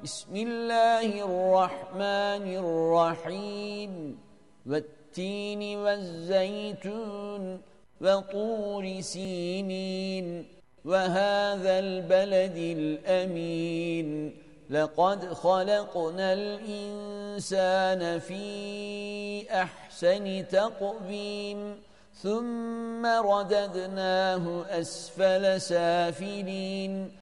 بسم الله الرحمن الرحيم والتين والزيتون وطور سينين وهذا البلد الأمين لقد خلقنا الإنسان في أحسن تقويم ثم رددناه أسفل سافلين